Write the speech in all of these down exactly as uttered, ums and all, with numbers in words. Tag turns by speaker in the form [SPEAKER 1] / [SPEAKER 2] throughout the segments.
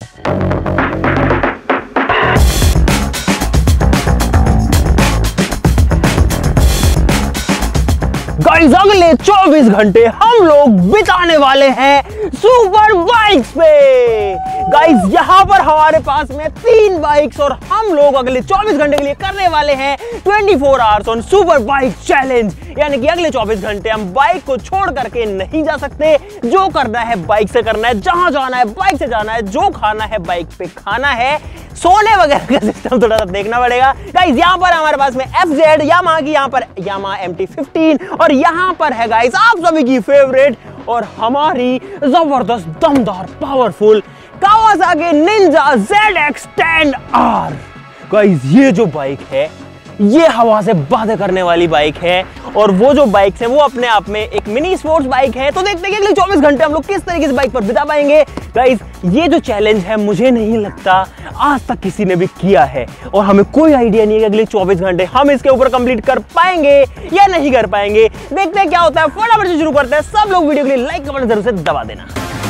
[SPEAKER 1] Guys अगले चौबीस घंटे हम लोग बिताने वाले हैं सुपर बाइक्स पे। गाइस यहाँ पर हमारे पास में तीन बाइक्स और हम लोग अगले चौबीस घंटे के लिए करने वाले हैं चौबीस hours on super bike challenge. यानी कि अगले चौबीस घंटे हम बाइक को छोड़ करके नहीं जा सकते। जो करना है बाइक से करना है, जहां जाना है बाइक से जाना है, जो खाना है बाइक पे खाना है, सोने वगैरह का सिस्टम थोड़ा सा देखना पड़ेगा। गाइस यहाँ पर हमारे पास में एफ जेड यामाहा की, यहाँ पर यामाहा एम टी फिफ्टीन और यहाँ पर है गाइस आप सभी की फेवरेट और हमारी जबरदस्त दमदार powerful Kawasaki Ninja Z X ten R. Guys ये जो बाइक है ये हवा से बातें करने वाली बाइक है और वो जो बाइक है वो अपने आप में एक मिनी स्पोर्ट्स बाइक है। तो देखते हैं कि अगले चौबीस घंटे हम लोग किस तरीके से बाइक पर बिता पाएंगे। गाइस ये जो चैलेंज है मुझे नहीं लगता आज तक किसी ने भी किया है और हमें कोई आइडिया नहीं है कि अगले चौबीस घंटे हम इसके ऊपर कंप्लीट कर पाएंगे या नहीं कर पाएंगे। देखते हैं क्या होता है। फटाफट से शुरू करते हैं। सब लोग वीडियो के लिए लाइक कमेंट जरूर से दबा देना।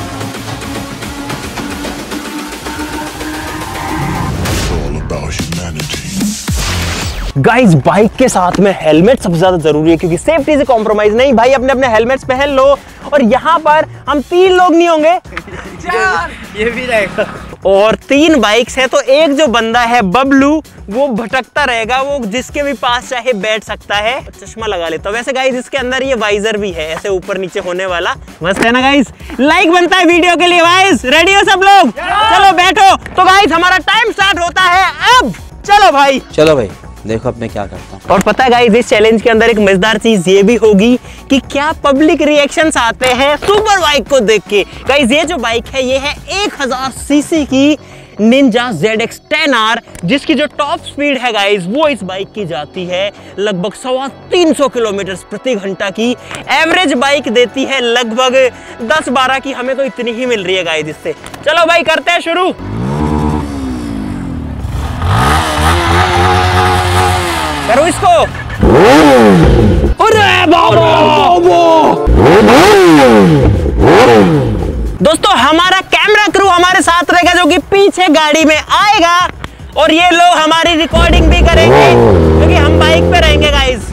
[SPEAKER 1] गाइस बाइक के साथ में हेलमेट सबसे ज्यादा जरूरी है क्योंकि सेफ्टी से कॉम्प्रोमाइज नहीं। भाई अपने अपने हेलमेट्स पहन लो और यहाँ पर हम तीन लोग नहीं होंगे,
[SPEAKER 2] ये भी रहेगा
[SPEAKER 1] और तीन बाइक्स है तो एक जो बंदा है बबलू वो भटकता रहेगा, वो जिसके भी पास चाहे बैठ सकता है। चश्मा लगा लेता हूँ। वैसे गाइस इसके अंदर ये वाइजर भी है ऐसे ऊपर नीचे होने वाला। मस्त है ना गाइस। लाइक बनता है वीडियो के लिए। गाइस रेडी हो सब लोग? चलो बैठो। तो गाइस हमारा टाइम स्टार्ट होता है अब। चलो भाई
[SPEAKER 2] चलो भाई देखो अब मैं क्या करता हूँ।
[SPEAKER 1] और पता है गाइस इस चैलेंज के अंदर एक मजेदार चीज ये भी होगी कि क्या पब्लिक रिएक्शंस आते हैं सुपर बाइक को देख के। गाइस ये जो बाइक है ये है एक हज़ार सीसी की Ninja Z X ten R जिसकी जो टॉप स्पीड है गाइस वो इस बाइक की जाती है लगभग सवा तीन सौ किलोमीटर प्रति घंटा की। एवरेज बाइक देती है लगभग दस बारह की। हमें तो इतनी ही मिल रही है गाइस इससे। चलो भाई करते हैं शुरू। करो इसको। अरे बाबा। दोस्तों हमारा कैमरा क्रू हमारे साथ रहेगा जो कि पीछे गाड़ी में आएगा और ये लोग हमारी रिकॉर्डिंग भी करेंगे क्योंकि हम बाइक पे रहेंगे गाइस।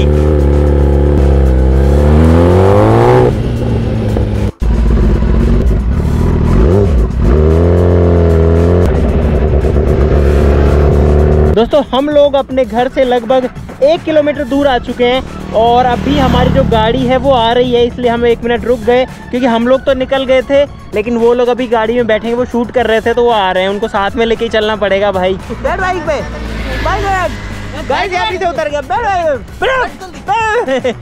[SPEAKER 1] दोस्तों हम लोग अपने घर से लगभग एक किलोमीटर दूर आ चुके हैं और अभी हमारी जो गाड़ी है वो आ रही है, इसलिए हम एक मिनट रुक गए क्योंकि हम लोग तो निकल गए थे लेकिन वो लोग अभी गाड़ी में बैठेंगे, वो शूट कर रहे थे तो वो आ रहे हैं। उनको साथ में लेके चलना पड़ेगा भाई। बैठ बाइक पे। गाइस यहाँ से उतर गया। बैठ।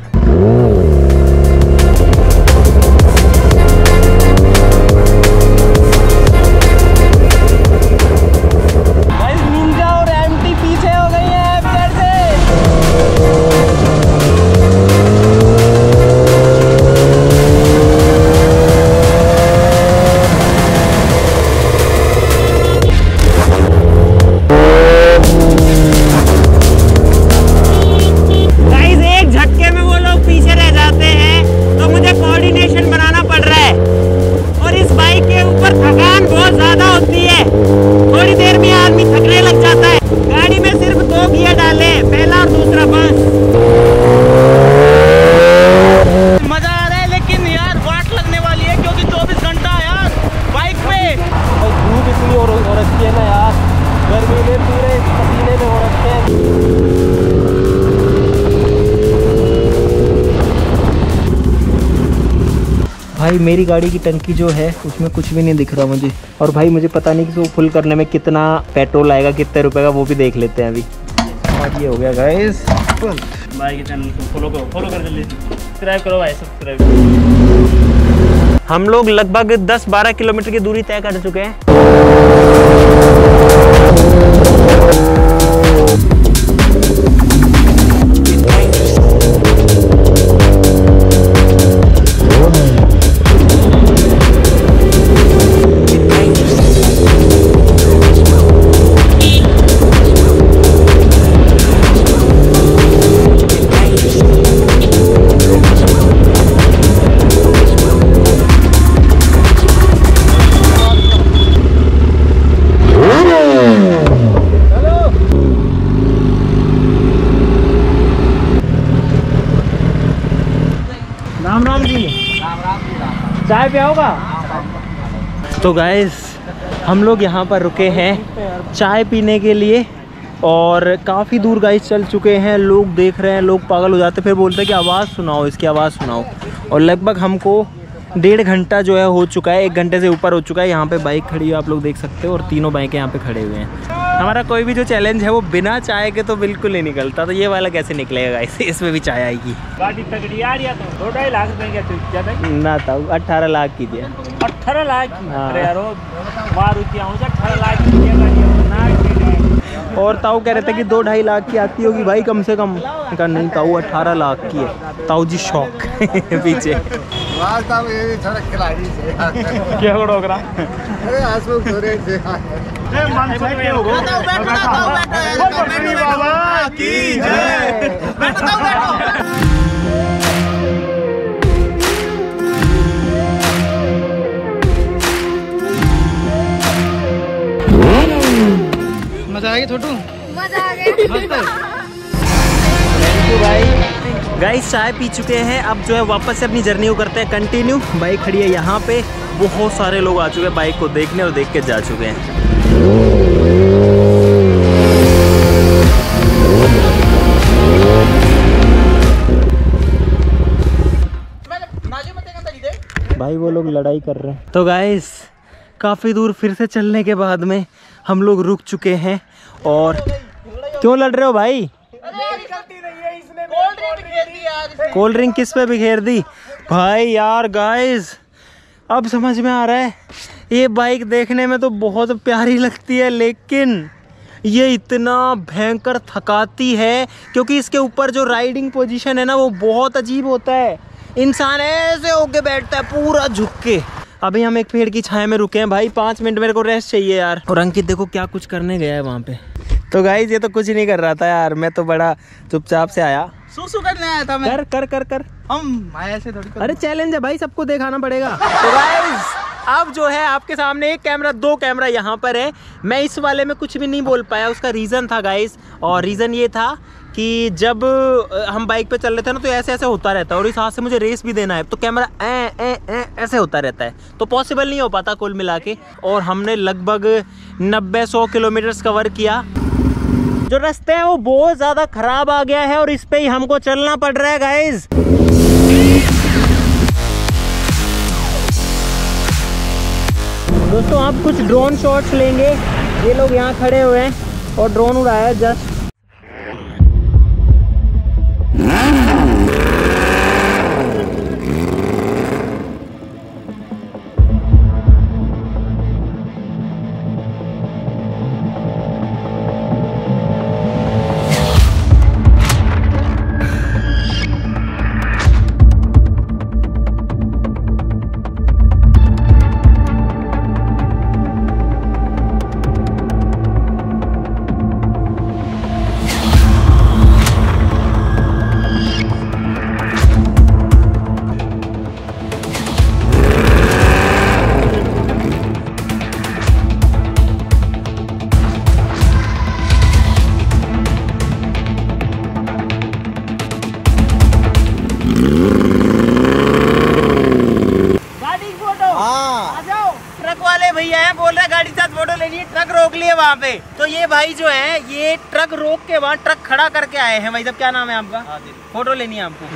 [SPEAKER 1] भाई मेरी गाड़ी की टंकी जो है उसमें कुछ भी नहीं दिख रहा मुझे और भाई मुझे पता नहीं कि वो फुल करने में कितना पेट्रोल आएगा, कितने रुपए का, वो भी देख लेते हैं अभी। और ये हो गया गाइस।
[SPEAKER 3] भाई के चैनल को फॉलो करो, फॉलो कर जल्दी, सब्सक्राइब करो भाई, सब्सक्राइब।
[SPEAKER 1] हम लोग लगभग दस बारह किलोमीटर की दूरी तय कर चुके हैं। पिया होगा। तो गाइस हम लोग यहाँ पर रुके हैं चाय पीने के लिए और काफ़ी दूर गाइस चल चुके हैं। लोग देख रहे हैं, लोग पागल हो जाते, फिर बोलते हैं कि आवाज़ सुनाओ, इसकी आवाज़ सुनाओ। और लगभग हमको डेढ़ घंटा जो है हो चुका है, एक घंटे से ऊपर हो चुका है। यहाँ पे बाइक खड़ी है, आप लोग देख सकते हो, और तीनों बाइकें यहाँ पे खड़े हुए हैं। हमारा कोई भी जो चैलेंज है वो बिना चाय के तो बिल्कुल नहीं निकलता, तो ये वाला कैसे निकलेगा गाइस, इसमें भी चाय आएगी।
[SPEAKER 3] गाड़ी तगड़ी आ रही है तो दो ढाई लाख रुपए क्या
[SPEAKER 1] ना था अट्ठारह लाख की दिया।
[SPEAKER 3] अठारह लाख की?
[SPEAKER 1] हाँ।
[SPEAKER 3] अरे यार मारुति अठारह लाख की गाड़ी
[SPEAKER 1] और ताऊ कह रहे थे कि दो ढाई लाख की आती होगी भाई कम से कम। कहा नहीं ताऊ अठारह लाख की है। ताऊ जी शौक पीछे क्या डोगरा
[SPEAKER 2] मजा आ गया छोटू,
[SPEAKER 4] मजा आ गया।
[SPEAKER 1] भाई गाइस चाय पी चुके हैं, अब जो है वापस से अपनी जर्नी को करते हैं कंटिन्यू। बाइक खड़ी है यहाँ पे, बहुत सारे लोग आ चुके हैं बाइक को देखने और देख के जा चुके हैं। भाई वो लोग लड़ाई कर रहे हैं। तो गाइस काफ़ी दूर फिर से चलने के बाद में हम लोग रुक चुके हैं। और क्यों लड़ रहे हो भाई? कोल्ड ड्रिंक किस पे बिखेर दी भाई? यार गाइस अब समझ में आ रहा है, ये बाइक देखने में तो बहुत प्यारी लगती है लेकिन ये इतना भयंकर थकाती है, क्योंकि इसके ऊपर जो राइडिंग पोजीशन है ना वो बहुत अजीब होता है। इंसान ऐसे होके बैठता है पूरा झुक के। अभी हम एक पेड़ की छाया में रुके हैं भाई, पाँच मिनट मेरे को रेस्ट चाहिए यार। और अंकित देखो क्या कुछ करने गया है वहाँ पे। तो गाइस ये तो कुछ नहीं कर रहा था यार, मैं तो बड़ा चुपचाप से आया।
[SPEAKER 2] सुसु करने आया था मैं।
[SPEAKER 1] कर कर कर कर
[SPEAKER 2] हम आए ऐसे थोड़ी कर।
[SPEAKER 1] अरे चैलेंज है भाई, सबको दिखाना पड़ेगा। तो गाइस अब जो है आपके सामने एक कैमरा, दो कैमरा यहाँ पर है। मैं इस वाले में कुछ भी नहीं बोल पाया, उसका रीज़न था गाइस, और रीज़न ये था कि जब हम बाइक पे चल रहे थे ना तो ऐसे ऐसे होता रहता है, और इस हाथ से मुझे रेस भी देना है तो कैमरा ए ए ए ऐसे होता रहता है, तो पॉसिबल नहीं हो पाता कुल मिला के। और हमने लगभग नब्बे सौ किलोमीटर्स कवर किया। जो रास्ते हैं वो बहुत ज़्यादा ख़राब आ गया है और इस पे ही हमको चलना पड़ रहा है गाइस। दोस्तों आप कुछ ड्रोन शॉट्स लेंगे, ये लोग यहाँ खड़े हुए हैं और ड्रोन उड़ाया है जस्ट। वहाँ पे तो ये भाई जो है ये ट्रक रोक के वहाँ ट्रक खड़ा करके आए हैं। भाई साहब क्या नाम है आपका? फोटो लेनी है आपको।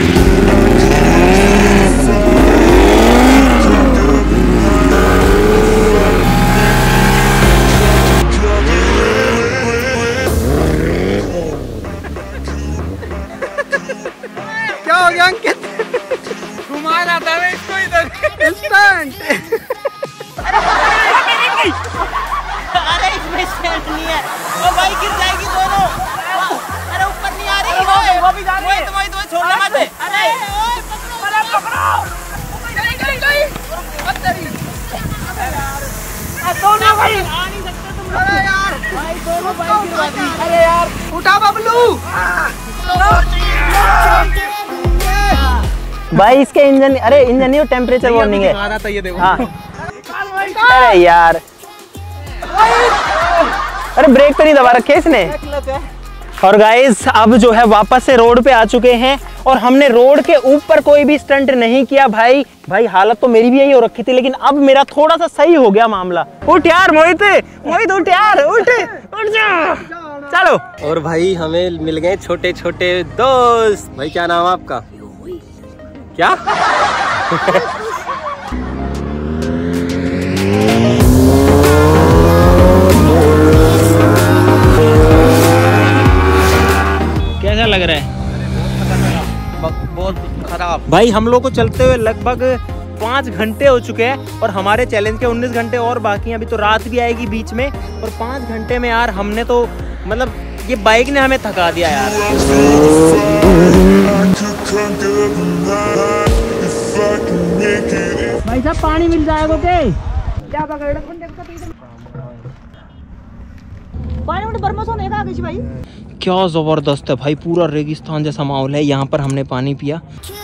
[SPEAKER 2] क्या हो गया अंकित? घुमा रहा था मैं इसको इधर इंस्टेंट।
[SPEAKER 1] अरे इसमें स्टैंड नहीं है, वो भाई गिर जाएगी दोनों। अरे ऊपर नहीं आ रही वो, वो भी जा रही है। वही तो वही छोड़ना मत। अरे अरे पकड़ो, गई गई गई। दोनों भाई आ नहीं सकते तुम। अरे यार भाई दोनों भाई गिरवा दी। अरे यार उठा बबलू। भाई इसके इंजन, अरे इंजन नहीं, वो टेम्परेचर वार्निंग है।
[SPEAKER 2] आ था ये देखो।
[SPEAKER 1] हाँ अरे यार, अरे ब्रेक तो नहीं दबा रखे इसने। और गाइस अब जो है वापस से रोड पे आ चुके हैं और हमने रोड के ऊपर कोई भी स्टंट नहीं किया भाई। भाई हालत तो मेरी भी यही हो रखी थी, लेकिन अब मेरा थोड़ा सा सही हो गया मामला। उठ यार मोहित, मोहित उठ यार, उठ उठ जा, चलो।
[SPEAKER 2] और भाई हमें मिल गए छोटे छोटे दोस्त। भाई क्या नाम है आपका? क्या?
[SPEAKER 1] कैसा लग रहा है?
[SPEAKER 2] बहुत खराब
[SPEAKER 1] भाई हम लोग को चलते हुए लगभग पाँच घंटे हो चुके हैं और हमारे चैलेंज के उन्नीस घंटे और बाकी हैं। अभी तो रात भी आएगी बीच में, और पाँच घंटे में यार हमने तो मतलब ये बाइक ने हमें थका दिया यार। भाई साहब पानी मिल जाएगा क्या? भाई क्या जबरदस्त है भाई, पूरा रेगिस्तान जैसा माहौल है। यहाँ पर हमने पानी पिया।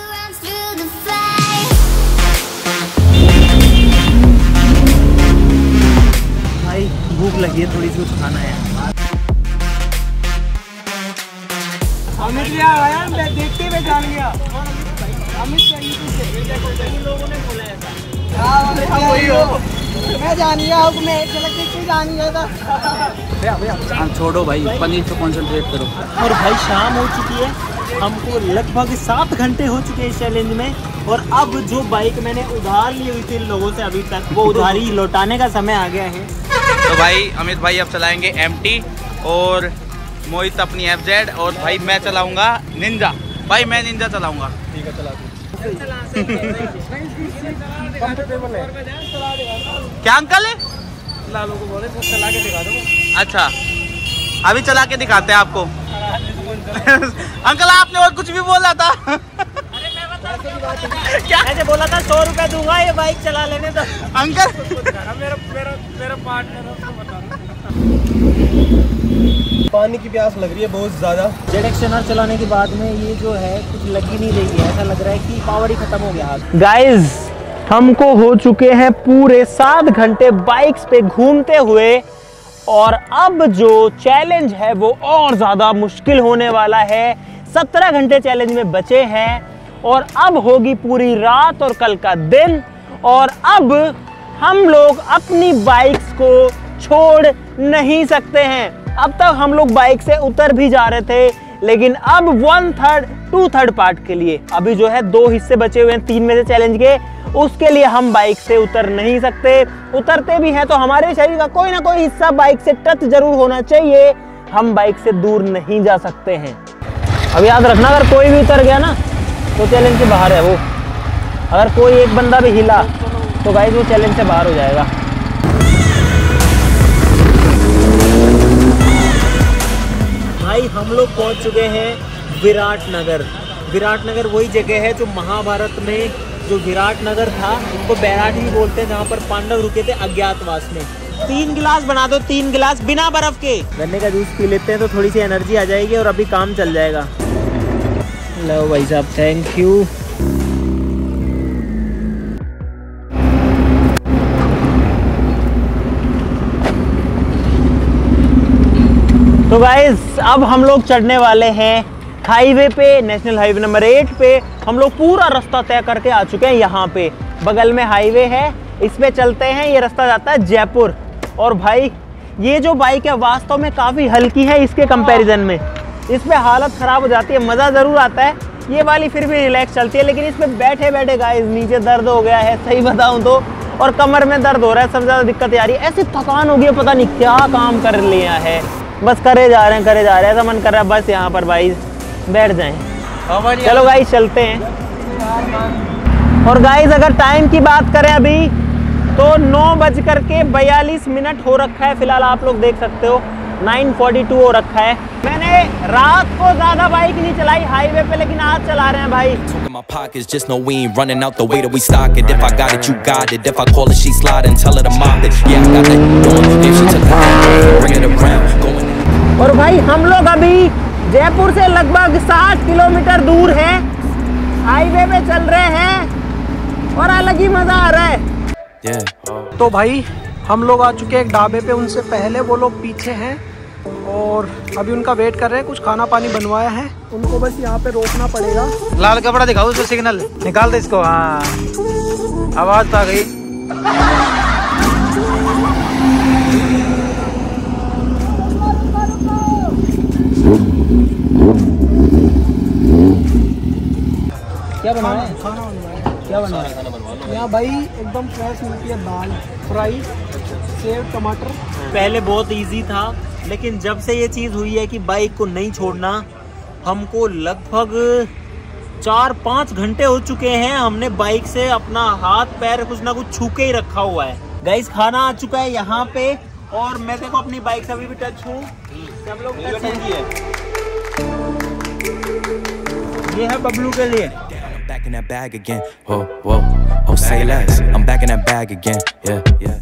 [SPEAKER 1] भाई भूख लगी है, थोड़ी सी कुछ खाना है।
[SPEAKER 2] अमित लिया आया, मैं देखते हुए जान गया। अमित
[SPEAKER 1] लोगों ने बोला ऐसा।
[SPEAKER 2] वही हो, मैं जान गया, मैं झलक देख के जान गया था।
[SPEAKER 3] छोड़ो भाई, पनीर पे कंसंट्रेट करो।
[SPEAKER 1] और भाई शाम हो चुकी है, हमको लगभग सात घंटे हो चुके हैं इस चैलेंज में, और अब जो बाइक मैंने उधार ली हुई थी इन लोगों से अभी तक, वो उधारी लौटाने का समय आ गया है।
[SPEAKER 5] तो भाई अमित भाई अब चलाएंगे एम टी और मोहित अपनी एफ जेड, और भाई मैं चलाऊंगा निंजा। भाई मैं निंजा चलाऊंगा। ठीक है चला। क्या अंकल है?
[SPEAKER 2] लालू को बोले तो चला के दिखा दो।
[SPEAKER 5] अच्छा अभी चला के दिखाते हैं आपको। अंकल आपने और कुछ भी बोला था। क्या
[SPEAKER 1] मैंने बोला था सौ रुपए दूंगा ये बाइक चला लेने तो।
[SPEAKER 5] अंकल
[SPEAKER 2] मेरा मेरा मेरा पार्टनर पानी की प्यास लग रही है बहुत ज्यादा।
[SPEAKER 1] जेड एक्सटेनर चलाने के बाद में ये जो है कुछ लग ही नहीं रही है, ऐसा लग रहा है कि पावर ही खत्म हो गया। गाइस हमको हो चुके हैं पूरे सात घंटे बाइक्स पे घूमते हुए, और अब जो चैलेंज है वो और ज्यादा मुश्किल होने वाला है। सत्रह घंटे चैलेंज में बचे हैं, और अब होगी पूरी रात और कल का दिन, और अब हम लोग अपनी बाइक्स को छोड़ नहीं सकते हैं। अब तक हम लोग बाइक से उतर भी जा रहे थे, लेकिन अब one third two third part के लिए अभी जो है दो हिस्से बचे हुए हैं तीन में से चैलेंज के, उसके लिए हम बाइक से उतर नहीं सकते। उतरते भी हैं तो हमारे शरीर का कोई ना कोई हिस्सा बाइक से टच जरूर होना चाहिए, हम बाइक से दूर नहीं जा सकते हैं। अब याद रखना, अगर कोई भी उतर गया ना तो चैलेंज से बाहर है वो। अगर कोई एक बंदा भी हिला तो गाइस वो चैलेंज से बाहर हो जाएगा। भाई हम लोग पहुंच चुके हैं विराट नगर। विराट नगर वही जगह है जो महाभारत में जो विराट नगर था, उनको बैराट भी बोलते हैं, जहाँ पर पांडव रुके थे अज्ञातवास में। तीन गिलास बना दो, तीन गिलास बिना बर्फ के। गन्ने का जूस पी लेते हैं तो थोड़ी सी एनर्जी आ जाएगी और अभी काम चल जाएगा। लो भाई साहब, थैंक यू। तो गाइस अब हम लोग चढ़ने वाले हैं हाईवे पे, नेशनल हाईवे नंबर एट पे। हम लोग पूरा रास्ता तय करके आ चुके हैं। यहाँ पे बगल में हाईवे है, इस पे चलते हैं। ये रास्ता जाता है जयपुर। और भाई ये जो बाइक है वास्तव में काफ़ी हल्की है इसके कंपैरिजन में। इस पे हालत ख़राब हो जाती है, मज़ा ज़रूर आता है। ये वाली फिर भी रिलैक्स चलती है, लेकिन इस पे बैठे बैठे गाइस नीचे दर्द हो गया है, सही बताऊँ तो, और कमर में दर्द हो रहा है। सबसे ज़्यादा दिक्कत आ रही है, ऐसी थकान हो गई है, पता नहीं क्या काम कर लिया है, बस करे जा रहे हैं करे जा रहे हैं। ऐसा मन कर रहा है बस यहाँ पर भाई बैठ जाएं। चलो गाइस चलते हैं। और गाइस अगर टाइम की बात करें अभी तो नौ बज करके बयालीस मिनट हो रखा है। फिलहाल आप लोग देख सकते हो नाइन फोर्टी टू हो रखा है। मैंने रात को ज्यादा बाइक नहीं चलाई हाईवे पे, लेकिन आज चला रहे हैं भाई।
[SPEAKER 6] My pockets just know we ain't running out the way that we stock it. If I got it, you got it. If I call it, she slide and tell her to mop it. Yeah, I got that going. If she took the hand, bring it around. Going.
[SPEAKER 1] और भाई हम लोग अभी जयपुर से लगभग साठ kilometre दूर है, हाईवे पे चल रहे हैं और अलग ही मजा आ रहा है।
[SPEAKER 6] Yeah.
[SPEAKER 2] तो भाई हम लोग आ चुके हैं एक ढाबे पे, उनसे पहले वो लोग पीछे हैं और अभी उनका वेट कर रहे हैं। कुछ खाना पानी बनवाया है, उनको बस यहाँ पे रोकना पड़ेगा।
[SPEAKER 7] लाल कपड़ा दिखाओ उसको, सिग्नल निकाल दे इसको। हाँ आवाज तो आ गई।
[SPEAKER 2] क्या बनाया है? खाना बनवाया। क्या बनाया खाना बनवा? यहाँ भाई एकदम फ्रेश मिलती है दाल फ्राई, सेव टमाटर।
[SPEAKER 1] पहले बहुत इजी था, लेकिन जब से ये चीज़ हुई है कि बाइक को नहीं छोड़ना, हमको लगभग चार पाँच घंटे हो चुके हैं। हमने बाइक से अपना हाथ पैर कुछ ना कुछ छू के ही रखा हुआ है। गाइस खाना आ चुका है यहाँ पे, और मैं देखो अपनी बाइक से अभी भी टच हूँ। सब लोग टच हैं। ये है बबलू के लिए।
[SPEAKER 6] Back in that bag again. Whoa, whoa. Oh, say less. I'm back in that bag again. Yeah, yeah.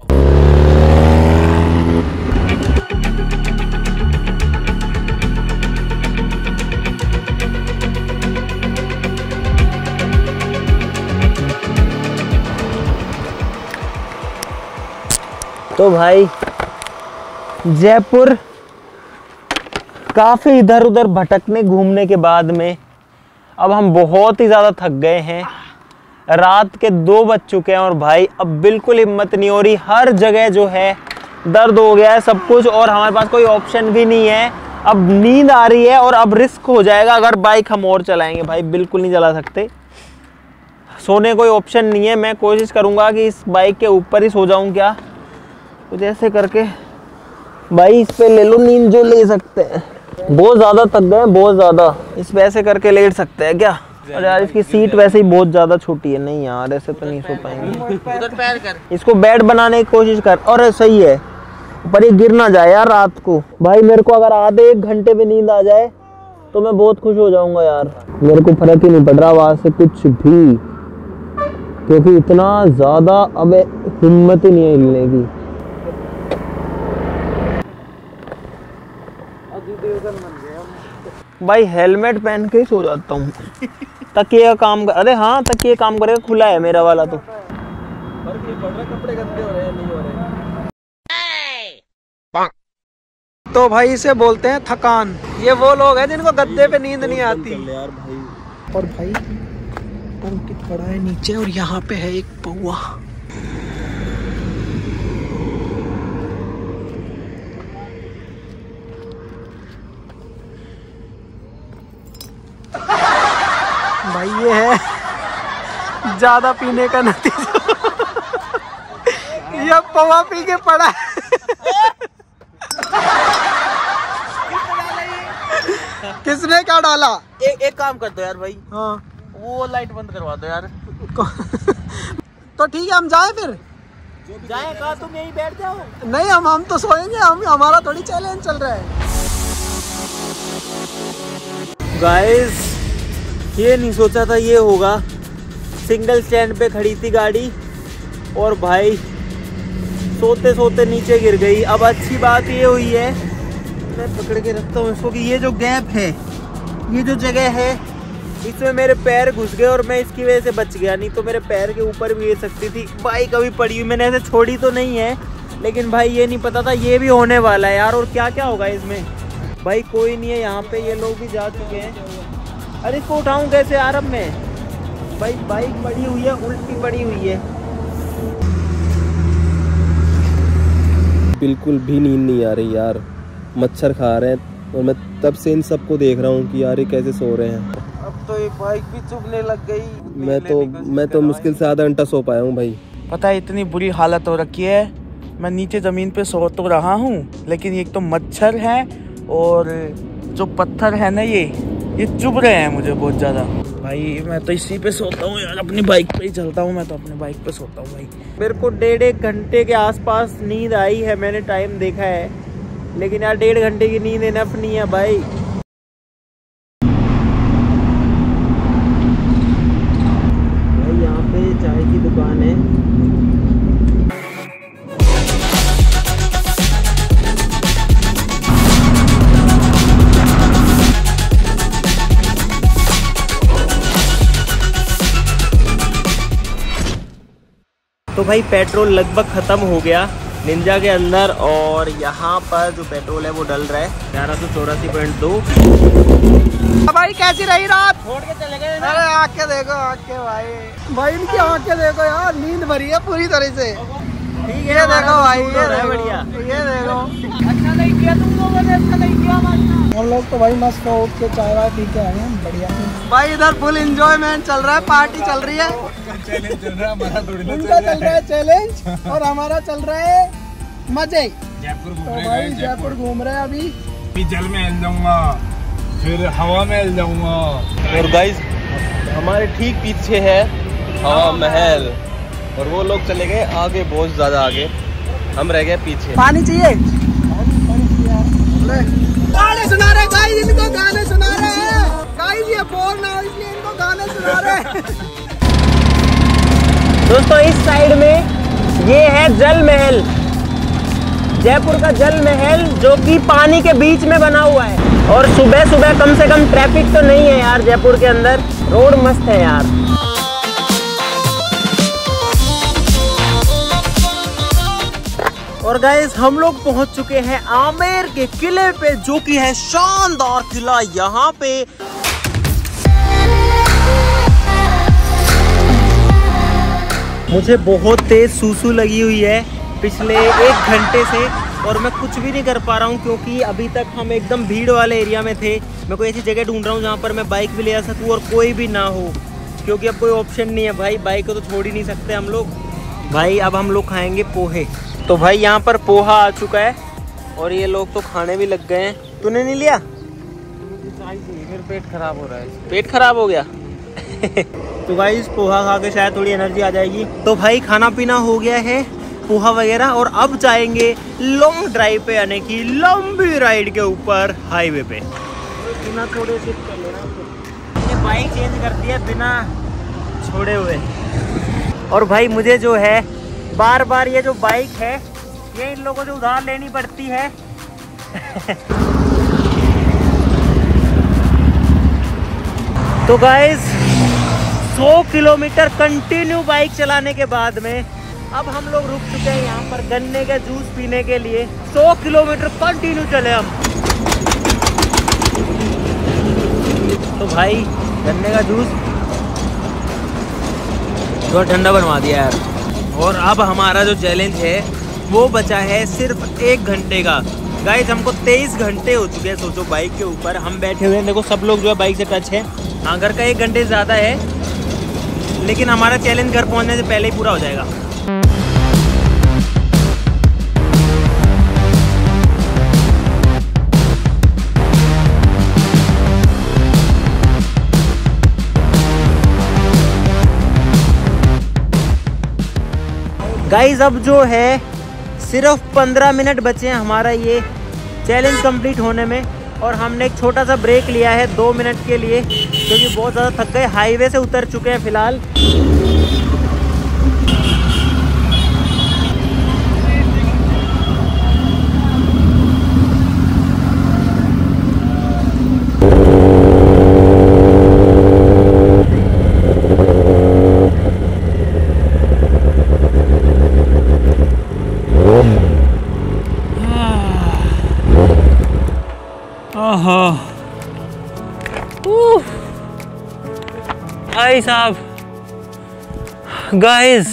[SPEAKER 1] तो भाई जयपुर काफ़ी इधर उधर भटकने घूमने के बाद में अब हम बहुत ही ज़्यादा थक गए हैं। रात के दो बज चुके हैं और भाई अब बिल्कुल हिम्मत नहीं हो रही। हर जगह जो है दर्द हो गया है सब कुछ, और हमारे पास कोई ऑप्शन भी नहीं है। अब नींद आ रही है और अब रिस्क हो जाएगा अगर बाइक हम और चलाएंगे। भाई बिल्कुल नहीं चला सकते, सोने कोई ऑप्शन नहीं है। मैं कोशिश करूँगा कि इस बाइक के ऊपर ही सो जाऊँ क्या, कुछ ऐसे करके। भाई इस पे ले लो नींद जो ले सकते हैं। बहुत ज़्यादा थक गए, बहुत ज़्यादा। इस पे ऐसे करके लेट सकते हैं क्या? और यार इसकी सीट वैसे ही बहुत ज़्यादा छोटी है। नहीं यार ऐसे तो नहीं सो पाएंगे।
[SPEAKER 5] उधर पैर कर।
[SPEAKER 1] इसको बेड बनाने की कोशिश कर। और सही है, पर ये गिर ना जाए यार रात को। भाई मेरे को अगर आधे एक घंटे में नींद आ जाए तो मैं बहुत खुश हो जाऊँगा यार। मेरे को फर्क ही नहीं पड़ रहा आवाज़ से कुछ भी, क्योंकि इतना ज़्यादा अब हिम्मत ही नहीं है हिलने की। भाई हेलमेट पहन के ही सो जाता हूँ। तकिए का काम कर, अरे हाँ तकिए काम करेगा, खुला है मेरा वाला तो।
[SPEAKER 2] कपड़े गंदे हो रहे हैं, नहीं हो रहे। तो भाई इसे बोलते हैं थकान। ये वो लोग हैं जिनको गद्दे पे नींद नहीं आती यार भाई। और भाई अंकित पड़ा है नीचे और यहाँ पे है एक पौआ। भाई ये है ज्यादा पीने का नतीजा। ये पौवा पी के पड़ा है। किसने क्या डाला?
[SPEAKER 1] एक एक काम कर दो यार भाई।
[SPEAKER 2] हाँ
[SPEAKER 1] वो लाइट बंद करवा दो यार।
[SPEAKER 2] तो ठीक है हम जाए फिर।
[SPEAKER 1] जाए कहा, तुम यहीं बैठ जाओ।
[SPEAKER 2] नहीं हम हम तो सोएंगे, हम हमारा थोड़ी चैलेंज चल रहा है।
[SPEAKER 1] गाइस ये नहीं सोचा था ये होगा। सिंगल स्टैंड पे खड़ी थी गाड़ी और भाई सोते सोते नीचे गिर गई। अब अच्छी बात ये हुई है, मैं पकड़ के रखता हूँ इसको, कि ये जो गैप है, ये जो जगह है, इसमें मेरे पैर घुस गए और मैं इसकी वजह से बच गया। नहीं तो मेरे पैर के ऊपर भी गिर सकती थी। बाइक अभी पड़ी हुई, मैंने ऐसे छोड़ी तो नहीं है, लेकिन भाई ये नहीं पता था ये भी होने वाला है यार। और क्या क्या होगा इसमें। भाई कोई नहीं है यहाँ पे, ये लोग भी जा चुके हैं। अरे इसको उठाऊं कैसे यार अब मैं? भाई बाइक पड़ी हुई है, उल्टी पड़ी हुई है।
[SPEAKER 8] बिल्कुल भी नींद नहीं आ रही यार, मच्छर खा रहे हैं और मैं तब से इन सबको देख रहा हूँ कि यार ये कैसे सो रहे हैं।
[SPEAKER 1] अब तो ये बाइक भी चुभने लग गई।
[SPEAKER 8] मैं तो मैं तो मुश्किल से आधा घंटा सो पाया हूँ भाई।
[SPEAKER 5] पता है इतनी बुरी हालत हो रखी है, मैं नीचे ज़मीन पे सो तो रहा हूँ, लेकिन एक तो मच्छर है और जो पत्थर है ना ये ये चुभ रहे हैं मुझे बहुत ज़्यादा। भाई मैं तो इसी पे सोता हूँ यार, अपनी बाइक पे ही चलता हूँ मैं तो, अपनी बाइक पे सोता हूँ भाई।
[SPEAKER 1] मेरे को डेढ़ एक घंटे के आसपास नींद आई है, मैंने टाइम देखा है, लेकिन यार डेढ़ घंटे की नींद इनफ नहीं है भाई। भाई यहाँ पे चाय की दुकान है। तो भाई पेट्रोल लगभग ख़त्म हो गया, निंजा के अंदर, और यहाँ पर जो पेट्रोल है वो डल रहा है ग्यारह सौ चौरासी पॉइंट दो।
[SPEAKER 2] भाई कैसी रही रात?
[SPEAKER 1] छोड़ के चले गए।
[SPEAKER 2] अरे आके देखो, आके भाई भाई इनकी आके देखो यार, नींद भरी है पूरी तरह से।
[SPEAKER 1] ठीक
[SPEAKER 2] ये देखो भाई, ये देखो,
[SPEAKER 1] बढ़िया,
[SPEAKER 2] ये देखो। अच्छा नहीं किया तुम लोगों ने, अच्छा नहीं किया। हम लोग तो भाई मस्त उठ के चाय वाय पी के आए हैं, बढ़िया। भाई इधर फुल एंजॉयमेंट चल रहा है, पार्टी चल रही है।
[SPEAKER 8] चैलेंज चल रहा है हमारा,
[SPEAKER 2] उनका चल रहा है चैलेंज और हमारा चल रहा है मजे।
[SPEAKER 8] जयपुर घूम
[SPEAKER 2] तो
[SPEAKER 8] रहे
[SPEAKER 2] भाई
[SPEAKER 8] हैं,
[SPEAKER 2] जयपुर घूम रहे हैं अभी।
[SPEAKER 8] अभी जल में हिल जाऊंगा, फिर हवा में हिल जाऊंगा।
[SPEAKER 1] और गाइस हमारे ठीक पीछे है हवा महल, और वो लोग चले गए आगे, बहुत ज्यादा आगे, हम रह गए पीछे।
[SPEAKER 2] पानी चाहिए? गाने सुना रहे गाइस, इनको गाने सुना रहे हैं गाइस, ये बोर ना हो इसलिए इनको गाने सुना रहे हैं।
[SPEAKER 1] दोस्तों इस साइड में ये है जल महल, जयपुर का जल महल, जो कि पानी के बीच में बना हुआ है। और सुबह सुबह कम से कम ट्रैफिक तो नहीं है यार जयपुर के अंदर, रोड मस्त है यार। और गाइस हम लोग पहुंच चुके हैं आमेर के किले पे, जो कि है शानदार किला। यहाँ पे मुझे बहुत तेज सूसू लगी हुई है पिछले एक घंटे से, और मैं कुछ भी नहीं कर पा रहा हूँ क्योंकि अभी तक हम एकदम भीड़ वाले एरिया में थे। मैं कोई ऐसी जगह ढूंढ रहा हूँ जहाँ पर मैं बाइक भी ले आ सकूँ और कोई भी ना हो, क्योंकि अब कोई ऑप्शन नहीं है भाई, बाइक को तो छोड़ ही नहीं सकते हम लोग। भाई अब हम लोग खाएंगे पोहे। तो भाई यहाँ पर पोहा आ चुका है और ये लोग तो खाने भी लग गए हैं। तूने नहीं लिया?
[SPEAKER 8] फिर पेट खराब हो रहा है।
[SPEAKER 1] पेट खराब हो गया। तो भाई इस पोहा खा के शायद थोड़ी एनर्जी आ जाएगी। तो भाई खाना पीना हो गया है, पोहा वगैरह, और अब जाएंगे लॉन्ग ड्राइव पे, यानी कि लंबी राइड के ऊपर हाईवे पे। बिना थोड़े से मैंने बाइक चेंज कर दिया बिना छोड़े हुए। और भाई मुझे जो है बार बार ये जो बाइक है ये इन लोगों से उधार लेनी पड़ती है। तो गाइस सौ किलोमीटर कंटिन्यू बाइक चलाने के बाद में अब हम लोग रुक चुके हैं यहाँ पर गन्ने का जूस पीने के लिए। सौ किलोमीटर कंटिन्यू चले हम। तो भाई गन्ने का जूस थोड़ा ठंडा बनवा दिया यार। और अब हमारा जो चैलेंज है वो बचा है सिर्फ एक घंटे का। गाइस हमको तेईस घंटे हो चुके हैं, सोचो बाइक के ऊपर हम बैठे हुए हैं। देखो सब लोग जो है बाइक से टच है। हाँ घर का एक घंटे ज़्यादा है, लेकिन हमारा चैलेंज घर पहुंचने से पहले ही पूरा हो जाएगा। गाइस अब जो है सिर्फ पंद्रह मिनट बचे हैं हमारा ये चैलेंज कंप्लीट होने में, और हमने एक छोटा सा ब्रेक लिया है दो मिनट के लिए, क्योंकि बहुत ज़्यादा थक गए। हाईवे से उतर चुके हैं फिलहाल। भाई साहब गाइस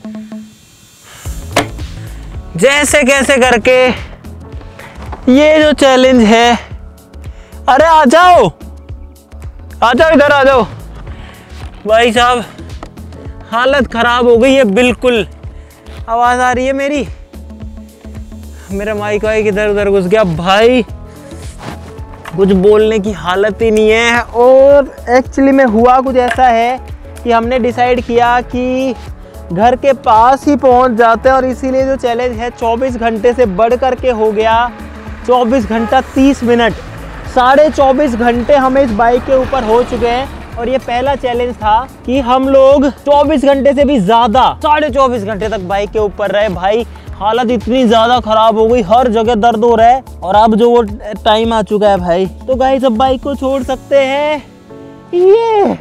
[SPEAKER 1] जैसे कैसे करके ये जो चैलेंज है, अरे आ जाओ आ जाओ इधर आ जाओ। भाई साहब हालत खराब हो गई है बिल्कुल। आवाज आ रही है मेरी? मेरा माइक वाइक इधर उधर घुस गया भाई, कुछ बोलने की हालत ही नहीं है। और एक्चुअली में हुआ कुछ ऐसा है कि हमने डिसाइड किया कि घर के पास ही पहुंच जाते हैं, और इसीलिए जो चैलेंज है चौबीस घंटे से बढ़ कर के हो गया चौबीस घंटा तीस मिनट। साढ़े चौबीस घंटे हमें इस बाइक के ऊपर हो चुके हैं, और ये पहला चैलेंज था कि हम लोग चौबीस घंटे से भी ज़्यादा साढ़े चौबीस घंटे तक बाइक के ऊपर रहे। भाई हालत इतनी ज़्यादा ख़राब हो गई, हर जगह दर्द हो रहा है, और अब जो वो टाइम आ चुका है भाई, तो गाइस अब बाइक को छोड़ सकते हैं। ये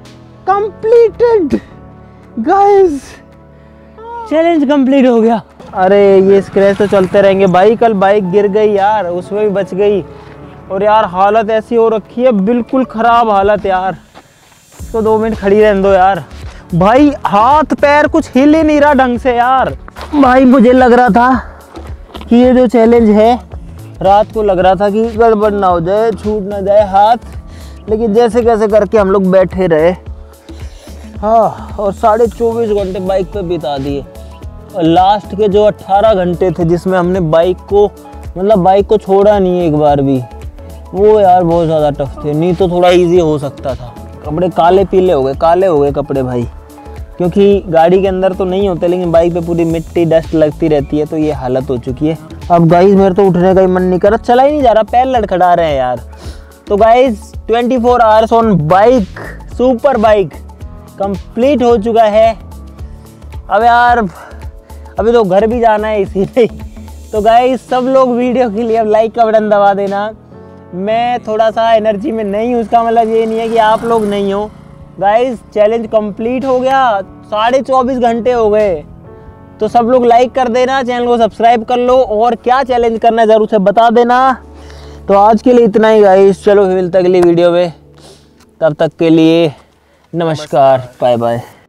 [SPEAKER 1] कंप्लीटेड गाइस, चैलेंज कंप्लीट हो गया। अरे ये स्क्रैच तो चलते रहेंगे भाई। कल बाइक गिर गई यार, उसमें भी बच गई। और यार हालत ऐसी हो रखी है, बिल्कुल ख़राब हालत यार। तो दो मिनट खड़ी रहने दो यार। भाई हाथ पैर कुछ हिल ही नहीं रहा ढंग से यार। भाई मुझे लग रहा था कि ये जो चैलेंज है, रात को लग रहा था कि गड़बड़ ना हो जाए, छूट ना जाए हाथ, लेकिन जैसे कैसे करके हम लोग बैठे रहे। हाँ, और साढ़े चौबीस घंटे बाइक पे बिता दिए। और लास्ट के जो अट्ठारह घंटे थे जिसमें हमने बाइक को मतलब बाइक को छोड़ा नहीं एक बार भी, वो यार बहुत ज़्यादा टफ थे। नहीं तो थोड़ा इजी हो सकता था। कपड़े काले पीले हो गए, काले हो गए कपड़े भाई, क्योंकि गाड़ी के अंदर तो नहीं होते लेकिन बाइक पे पूरी मिट्टी डस्ट लगती रहती है, तो ये हालत हो चुकी है। अब गाइस मेरे तो उठने का ही मन नहीं कर रहा, चला ही नहीं जा रहा, पैर लड़खड़ा रहे हैं यार। तो guys twenty four hours on bike, super bike complete हो चुका है। अब यार अभी तो घर भी जाना है इसीलिए। तो गाइस सब लोग वीडियो के लिए अब लाइक का बटन दबा देना। मैं थोड़ा सा एनर्जी में नहीं हूँ, उसका मतलब ये नहीं है कि आप लोग नहीं हो। गाइस चैलेंज कंप्लीट हो गया, साढ़े चौबीस घंटे हो गए। तो सब लोग लाइक कर देना, चैनल को सब्सक्राइब कर लो, और क्या चैलेंज करना है ज़रूर से बता देना। तो आज के लिए इतना ही गाइस, चलो फिर मिलते अगली वीडियो में। तब तक के लिए नमस्कार, बाय बाय।